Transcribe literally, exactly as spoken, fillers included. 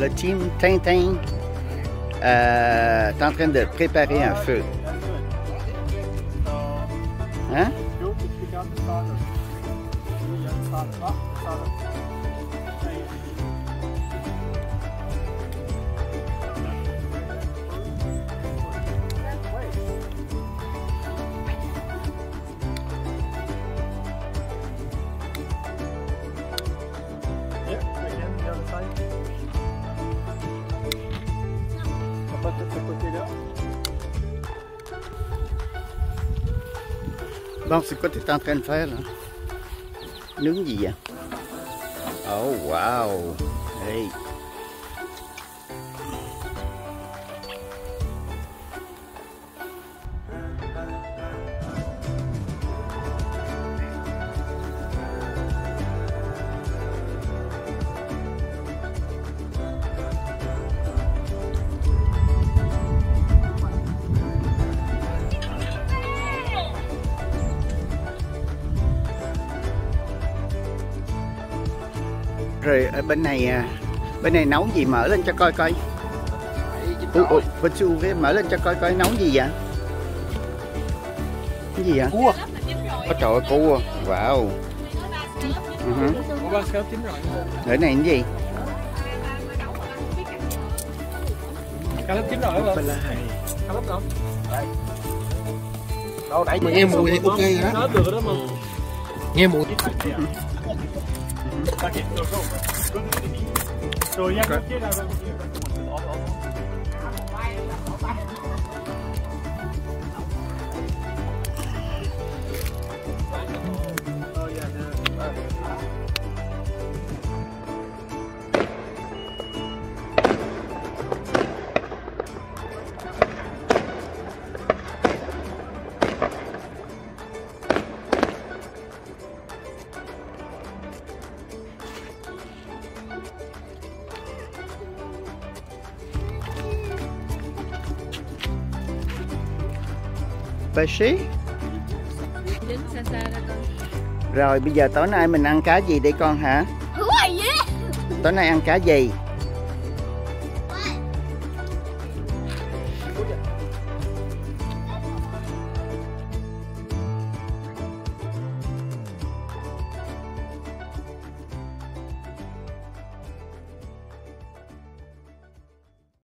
le team Tintin euh, est en train de préparer un feu. Hein? Bon, c'est quoi tu es en train de faire là? Nướng gì vậy? Oh wow! Hey! Rồi ở bên này bên này nấu gì, mở lên cho coi coi. Ủa, ủa, bên chu mở lên cho coi coi nấu gì vậy? Cái gì vậy? Cua. Có trời ơi, cua. Wow. Uh-huh. Ở này cái gì? Cá lóc chín rồi hả? Cá lóc không? Đâu đẩy. Mà nghe mùi thì ok rồi đó. Được rồi đó mà. Nghe mùi. Rồi nha, kia là Pêché. Rồi bây giờ tối nay mình ăn cá gì đây con hả? Tối nay ăn cá gì?